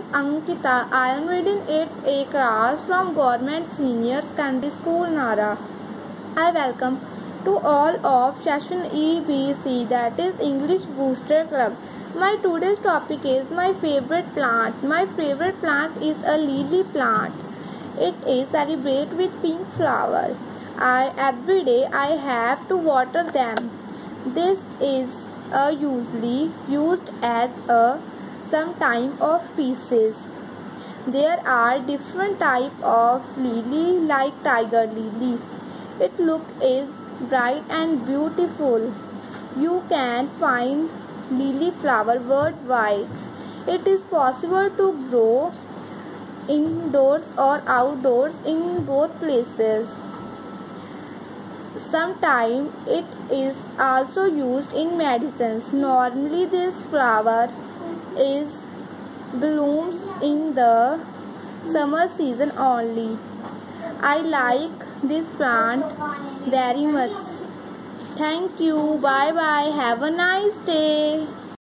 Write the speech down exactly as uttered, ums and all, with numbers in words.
Ankita. I am reading eighth A class from Government Senior Secondary School, Nara. I welcome to all of session E B C, that is English Booster Club. My today's topic is my favorite plant. My favorite plant is a lily plant. It is celebrate with pink flower. I every day I have to water them. This is uh, usually used as a some type of pieces. There are different type of lily like tiger lily. It look is bright and beautiful. You can find lily flower worldwide. It is possible to grow indoors or outdoors in both places. Sometimes it is also used in medicines. Normally this flower is blooms in the summer season only. I like this plant very much. Thank you. Bye bye. Have a nice day.